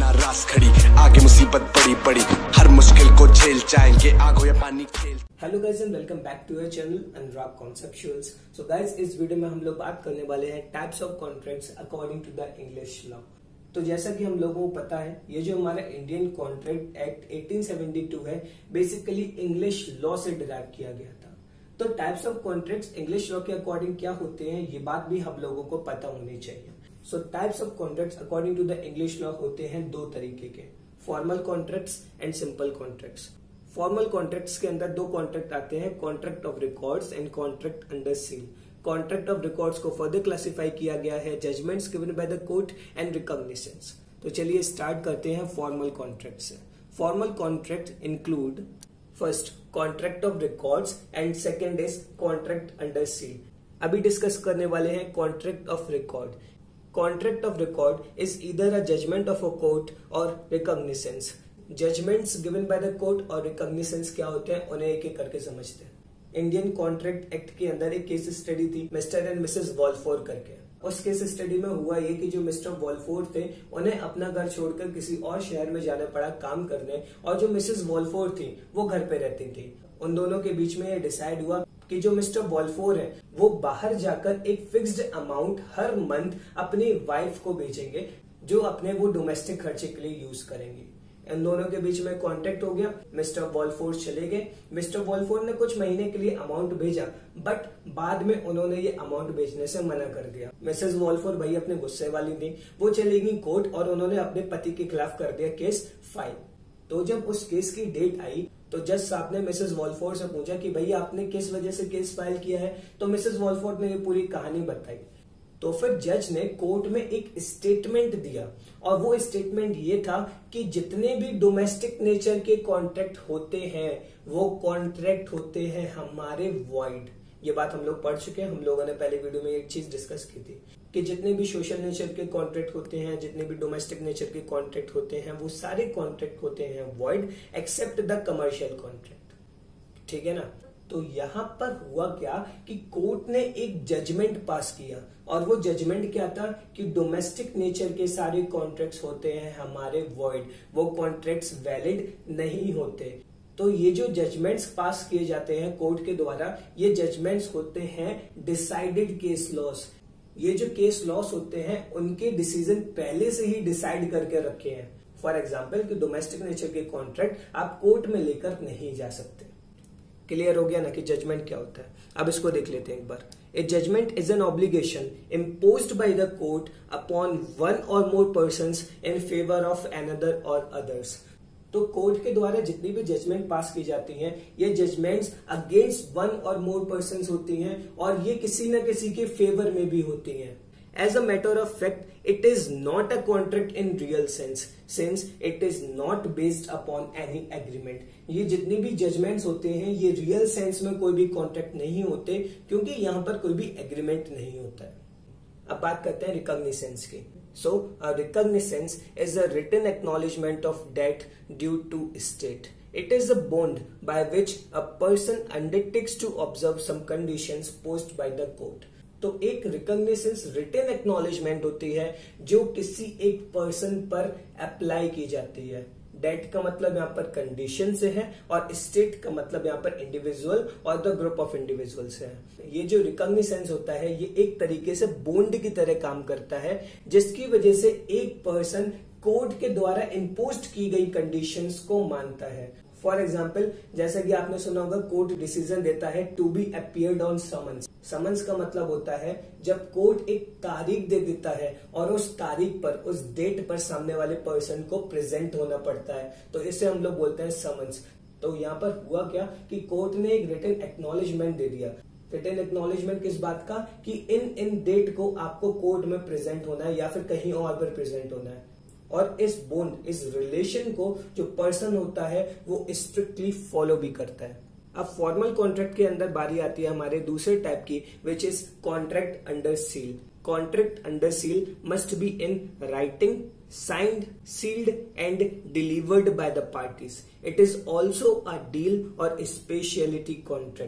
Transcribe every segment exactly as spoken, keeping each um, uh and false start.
ना रास खड़ी, आगे मुसीबत बड़ी बड़ी, हर मुश्किल को झेल जाएंगे, आग हो या पानी खेल। Hello guys and welcome back to your channel Anurag conceptuals. So guys, इस वीडियो में हम लोग बात करने वाले हैं types of contracts according to the English law. तो जैसा कि हम लोगों को पता है, ये जो हमारा इंडियन कॉन्ट्रैक्ट एक्ट अठारह सौ बहत्तर है, बेसिकली इंग्लिश लॉ से डिराइव किया गया था। तो types of contracts English law के अकॉर्डिंग क्या होते हैं, ये बात भी हम लोगों को पता होनी चाहिए। So types of contracts according to the English law होते हैं दो तरीके के, formal contracts and simple contracts. Formal contracts के अंदर दो कॉन्ट्रैक्ट आते हैं, contract of records and contract under seal. Contract of records को फर्दर क्लासिफाई किया गया है judgements given by the court and recognitions. तो चलिए स्टार्ट करते हैं फॉर्मल कॉन्ट्रैक्ट से। Formal contract include first contract of records and second is contract under seal. अभी डिस्कस करने वाले हैं contract of record. Contract of record is either a judgement of a court और recognitions. Judgements given by the court और recognitions क्या होते हैं, उन्हें एक एक करके समझते हैं। इंडियन कॉन्ट्रैक्ट एक्ट के अंदर एक केस स्टडी थी, मिस्टर एंड मिसेस वॉलफोर करके। उस केस स्टडी में हुआ ये कि जो मिस्टर वॉलफोर थे, उन्हें अपना घर छोड़कर किसी और शहर में जाना पड़ा काम करने, और जो मिसेस वॉलफोर थी वो घर पे रहती थी। उन दोनों के बीच में ये डिसाइड हुआ कि जो मिस्टर वॉलफोर है वो बाहर जाकर एक फिक्स्ड अमाउंट हर मंथ अपनी वाइफ को भेजेंगे, जो अपने वो डोमेस्टिक खर्चे के लिए यूज करेंगी। इन दोनों के बीच में कॉन्टेक्ट हो गया, मिस्टर वॉलफोर चले गए। मिस्टर वॉलफोर ने कुछ महीने के लिए अमाउंट भेजा, बट बाद में उन्होंने ये अमाउंट भेजने से मना कर दिया। मिसेस वॉलफोर भाई अपने गुस्से वाली थी, वो चली गई कोर्ट और उन्होंने अपने पति के खिलाफ कर दिया केस फाइल। तो जब उस केस की डेट आई तो जज साहब ने मिसेस वॉलफोर से पूछा कि भाई आपने किस वजह से केस फाइल किया है। तो मिसेस वॉलफोर ने ये पूरी कहानी बताई। तो फिर जज ने कोर्ट में एक स्टेटमेंट दिया, और वो स्टेटमेंट ये था कि जितने भी डोमेस्टिक नेचर के कॉन्ट्रैक्ट होते हैं वो कॉन्ट्रैक्ट होते हैं हमारे वॉइड। ये बात हम लोग पढ़ चुके हैं, हम लोगों ने पहले वीडियो में एक चीज डिस्कस की थी कि जितने भी सोशल नेचर के कॉन्ट्रैक्ट होते हैं, जितने भी डोमेस्टिक नेचर के कॉन्ट्रैक्ट होते हैं, वो सारे कॉन्ट्रैक्ट होते हैं void except the commercial contract. ठीक है ना। तो यहां पर हुआ क्या कि कोर्ट ने एक जजमेंट पास किया, और वो जजमेंट क्या था कि डोमेस्टिक नेचर के सारे कॉन्ट्रैक्ट्स होते हैं हमारे वॉइड, वो कॉन्ट्रैक्ट्स वैलिड नहीं होते। तो ये जो जजमेंट्स पास किए जाते हैं कोर्ट के द्वारा, ये जजमेंट्स होते हैं डिसाइडेड केस लॉस। ये जो केस लॉस होते हैं उनके डिसीजन पहले से ही डिसाइड करके रखे हैं। फॉर एग्जाम्पल कि डोमेस्टिक नेचर के कॉन्ट्रैक्ट आप कोर्ट में लेकर नहीं जा सकते। क्लियर हो गया ना कि जजमेंट क्या होता है। अब इसको देख लेते हैं एक बार। A judgement is an obligation imposed by the court upon one or more persons in favour of another or others. तो कोर्ट के द्वारा जितनी भी जजमेंट पास की जाती हैं, ये judgements against one or more persons होती हैं, और ये किसी न किसी के फेवर में भी होती हैं। As a matter of fact, it is not a contract in real sense, since it is not based upon any agreement. ये जितनी भी जजमेंट्स होते हैं ये रियल सेंस में कोई भी कॉन्ट्रैक्ट नहीं होते, क्योंकि यहाँ पर कोई भी एग्रीमेंट नहीं होता है। अब बात करते हैं रिकॉग्निशंस की। So, a recognizance is a written acknowledgement of debt due to state. It is a bond by which a person undertakes to observe some conditions posed by the court. तो एक रिकॉग्निशंस रिटन एक्नॉलेजमेंट होती है जो किसी एक person पर apply की जाती है। डेट का मतलब यहाँ पर कंडीशन से है, और स्टेट का मतलब यहाँ पर इंडिविजुअल और द ग्रुप ऑफ इंडिविजुअल से है। ये जो रिकॉग्निशंस होता है ये एक तरीके से बॉन्ड की तरह काम करता है, जिसकी वजह से एक पर्सन कोर्ट के द्वारा इम्पोज्ड की गई कंडीशंस को मानता है। फॉर एग्जाम्पल, जैसा कि आपने सुना होगा, कोर्ट डिसीजन देता है to be appeared on summons. Summons का मतलब होता है जब कोर्ट एक तारीख दे देता है और उस तारीख पर, उस डेट पर सामने वाले पर्सन को प्रेजेंट होना पड़ता है, तो इसे हम लोग बोलते हैं समन्स। तो यहाँ पर हुआ क्या कि कोर्ट ने एक रिटन एक्नॉलेजमेंट दे दिया। रिटन एक्नॉलेजमेंट किस बात का कि इन इन डेट को आपको कोर्ट में प्रेजेंट होना है या फिर कहीं और पर प्रेजेंट होना है, और इस बॉन्ड, इस रिलेशन को जो पर्सन होता है वो स्ट्रिक्टली फॉलो भी करता है। अब फॉर्मल कॉन्ट्रैक्ट के अंदर बारी आती है हमारे दूसरे टाइप की, which is contract under seal. Contract under seal must be in writing, signed, sealed and delivered by the parties. It is also a deal or a specialty contract.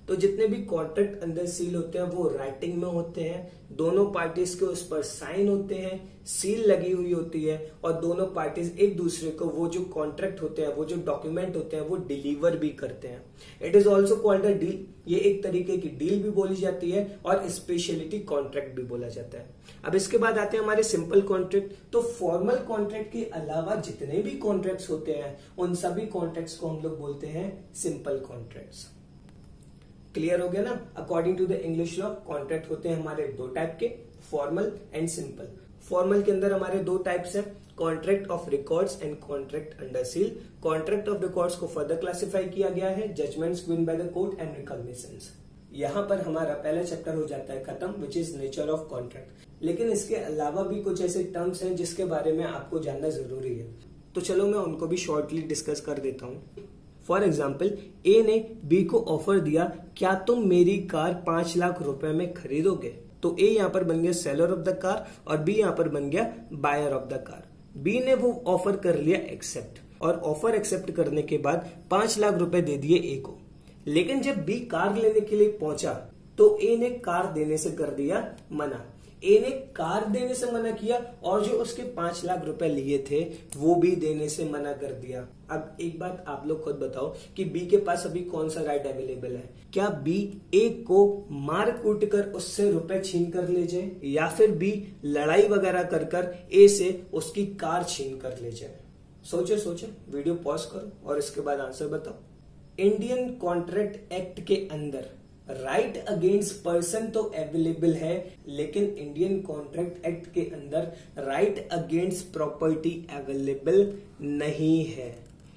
तो जितने भी कॉन्ट्रैक्ट अंदर सील होते हैं वो writing में होते हैं, दोनों पार्टीज के उस पर साइन होते हैं, सील लगी हुई होती है और दोनों पार्टीज एक दूसरे को वो जो कॉन्ट्रैक्ट होते हैं, वो जो डॉक्यूमेंट होते हैं वो डिलीवर भी करते हैं। It is also called a deal. ये एक तरीके की डील भी बोली जाती है और स्पेशलिटी कॉन्ट्रैक्ट भी बोला जाता है। अब इसके बाद आते हैं हमारे सिंपल कॉन्ट्रैक्ट। तो फॉर्मल कॉन्ट्रैक्ट के अलावा जितने भी कॉन्ट्रैक्ट्स होते हैं उन सभी कॉन्ट्रैक्ट्स को हम लोग बोलते हैं सिंपल कॉन्ट्रैक्ट्स। क्लियर हो गया ना? According to the English law contract होते हैं हमारे दो टाइप के, फॉर्मल एंड सिंपल। फॉर्मल के अंदर हमारे दो टाइप्स हैं, contract of records and contract under seal. Contract of records को फर्दर क्लासिफाई किया गया है, judgements given by the court and recognitions. यहाँ पर हमारा पहला चैप्टर हो जाता है खत्म, which is nature of contract. लेकिन इसके अलावा भी कुछ ऐसे टर्म्स हैं जिसके बारे में आपको जानना जरूरी है, तो चलो मैं उनको भी शॉर्टली डिस्कस कर देता हूँ। फॉर एग्जाम्पल, ए ने बी को ऑफर दिया, क्या तुम मेरी कार पांच लाख रुपए में खरीदोगे? तो ए यहाँ पर बन गया सेलर ऑफ द कार और बी यहाँ पर बन गया buyer of the car. B ने वो ऑफर कर लिया एक्सेप्ट, और ऑफर एक्सेप्ट करने के बाद पांच लाख रुपए दे दिए ए को। लेकिन जब बी कार लेने के लिए पहुंचा तो ए ने कार देने से कर दिया मना। ए ने कार देने से मना किया और जो उसके पांच लाख रुपए लिए थे वो भी देने से मना कर दिया। अब एक बात आप लोग खुद बताओ कि बी के पास अभी कौन सा राइट अवेलेबल है? क्या बी ए को मार कूट कर उससे रुपए छीन कर ले जाए, या फिर बी लड़ाई वगैरह कर कर ए से उसकी कार छीन कर ले जाए? सोचो सोचो, वीडियो पॉज करो और इसके बाद आंसर बताओ। इंडियन कॉन्ट्रैक्ट एक्ट के अंदर राइट अगेंस्ट पर्सन तो अवेलेबल है, लेकिन इंडियन कॉन्ट्रैक्ट एक्ट के अंदर राइट अगेंस्ट प्रॉपर्टी अवेलेबल नहीं है।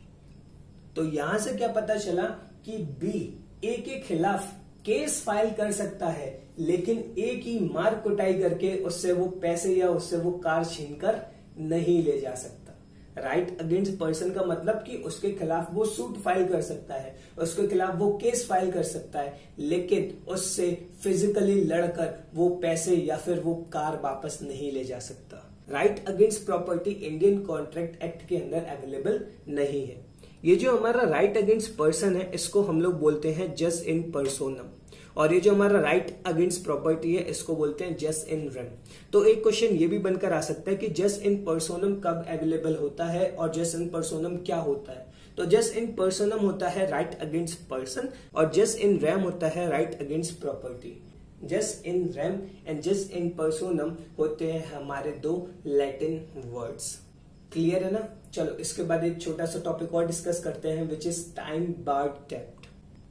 तो यहां से क्या पता चला कि बी ए के खिलाफ केस फाइल कर सकता है, लेकिन ए की मार कुटाई करके उससे वो पैसे या उससे वो कार छीन कर नहीं ले जा सकता। राइट अगेंस्ट पर्सन का मतलब कि उसके खिलाफ वो सूट फाइल कर सकता है, उसके खिलाफ वो केस फाइल कर सकता है, लेकिन उससे फिजिकली लड़कर वो पैसे या फिर वो कार वापस नहीं ले जा सकता। Right against property Indian contract act के अंदर अवेलेबल नहीं है। ये जो हमारा राइट अगेंस्ट पर्सन है इसको हम लोग बोलते हैं जस इन पर्सोनम, और ये जो हमारा राइट अगेंस्ट प्रॉपर्टी है इसको बोलते हैं जस इन रेम। तो एक क्वेश्चन ये भी बनकर आ सकता है कि जस इन पर्सोनम कब अवेलेबल होता है और जस इन पर्सोनम क्या होता है? तो जस इन पर्सोनम होता है राइट अगेंस्ट पर्सन और जस इन रेम होता है राइट अगेंस्ट प्रॉपर्टी। जस इन रेम एंड जस इन पर्सोनम होते हैं हमारे दो लैटिन वर्ड्स। क्लियर है ना? चलो इसके बाद एक छोटा सा टॉपिक और डिस्कस करते हैं, विच इज टाइम बार्ड डेब्ट।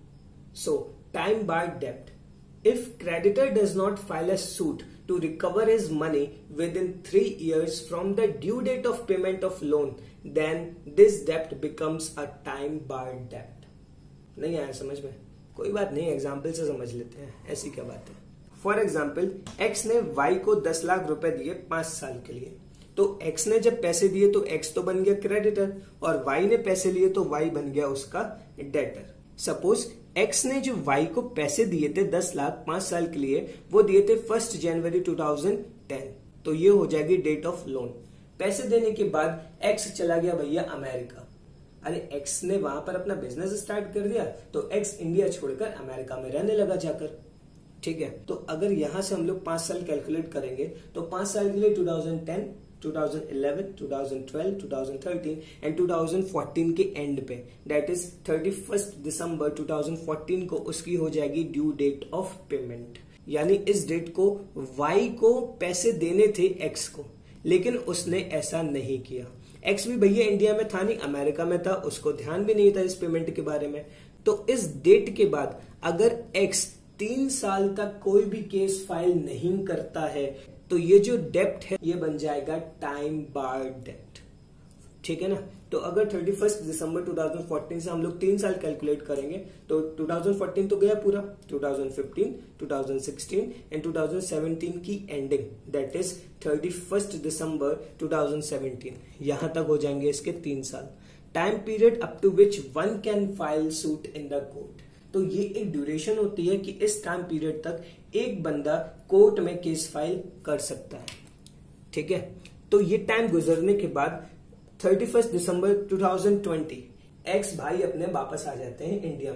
सो time barred debt. If creditor does not file a suit to recover his money within three years from the due date of payment of loan, then this debt becomes a time barred debt. नहीं आया समझ में? कोई बात नहीं, example से समझ लेते हैं, ऐसी क्या बात है। फॉर एग्जाम्पल, एक्स ने वाई को दस लाख रुपए दिए पांच साल के लिए। तो एक्स ने जब पैसे दिए तो एक्स तो बन गया क्रेडिटर और वाई ने पैसे लिए तो वाई बन गया उसका डेटर। सपोज एक्स ने जो वाई को पैसे दिए थे दस लाख पांच साल के लिए, वो दिए थे first January two thousand ten, तो ये हो जाएगी डेट ऑफ लोन। पैसे देने के बाद एक्स चला गया भैया अमेरिका। अरे एक्स ने वहां पर अपना बिजनेस स्टार्ट कर दिया तो एक्स इंडिया छोड़कर अमेरिका में रहने लगा जाकर। ठीक है, तो अगर यहां से हम लोग पांच साल कैलकुलेट करेंगे तो पांच साल के लिए two thousand ten, two thousand eleven, two thousand twelve, two thousand thirteen and two thousand fourteen के एंड पे, that is thirty first December two thousand fourteen को उसकी हो जाएगी ड्यू डेट ऑफ पेमेंट। यानी इस डेट को वाई को पैसे देने थे एक्स को, लेकिन उसने ऐसा नहीं किया। एक्स भी भैया इंडिया में था नहीं, अमेरिका में था, उसको ध्यान भी नहीं था इस पेमेंट के बारे में। तो इस डेट के बाद अगर एक्स तीन साल तक कोई भी केस फाइल नहीं करता है तो ये जो डेप्ट है ये बन जाएगा टाइम बार्ड डेप्ट। ठीक है ना? तो अगर thirty first December two thousand fourteen से हम लोग तीन साल कैलकुलेट करेंगे तो टू थाउजेंड फोर्टीन तो गया पूरा, two thousand fifteen, two thousand sixteen and two thousand seventeen की ending, that is thirty first December two thousand seventeen, यहां तक हो जाएंगे इसके तीन साल। Time period up to which one can file suit in the court. तो ये एक ड्यूरेशन होती है कि इस टाइम पीरियड तक एक बंदा कोर्ट में केस फाइल कर सकता है। ठीक है, तो ये टाइम गुजरने के बाद thirty first December two thousand twenty X भाई अपने वापस आ जाते हैं इंडिया में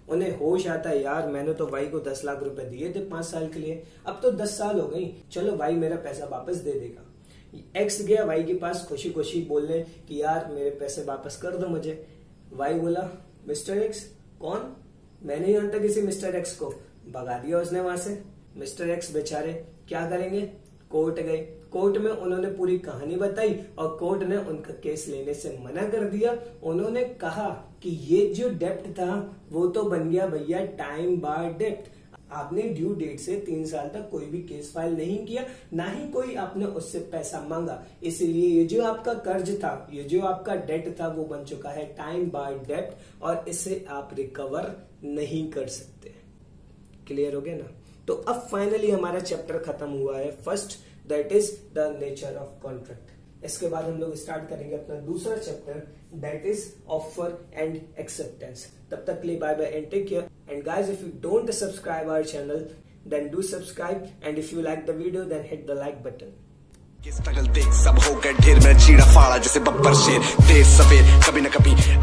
उन्हें होश आता है, यार मैंने तो भाई को दस लाख रुपए दिए थे पांच साल के लिए, अब तो दस साल हो गई, चलो भाई मेरा पैसा वापस दे देगा। एक्स गया भाई के पास खुशी खुशी बोलने कि यार मेरे पैसे वापस कर दो मुझे। भाई बोला मिस्टर एक्स कौन, मैं नहीं जानता किसी मिस्टर एक्स को। भगा दिया उसने वहां से। मिस्टर एक्स बेचारे क्या करेंगे, कोर्ट गए। कोर्ट में उन्होंने पूरी कहानी बताई और कोर्ट ने उनका केस लेने से मना कर दिया। उन्होंने कहा कि ये जो डेप्ट था वो तो बन गया भैया टाइम बार डेप्ट। आपने ड्यू डेट से तीन साल तक कोई भी केस फाइल नहीं किया, ना ही कोई आपने उससे पैसा मांगा, इसलिए ये जो आपका कर्ज था, ये जो आपका डेट था वो बन चुका है टाइम बाय डेप्ट और इसे आप रिकवर नहीं कर सकते। क्लियर हो गया ना। तो अब फाइनली हमारा चैप्टर खत्म हुआ है first, that is the nature of contract. इसके बाद हम लोग स्टार्ट करेंगे अपना दूसरा chapter, that is offer and acceptance. तब तक के लिए bye bye and take care. And guys, if you don't subscribe our channel, then do subscribe. And if you like the video, then hit the like button. Struggle देख सब हो गए ढेर, में चीड़ा फाड़ा जैसे बब्बर शेर, देर सवेर कभी न कभी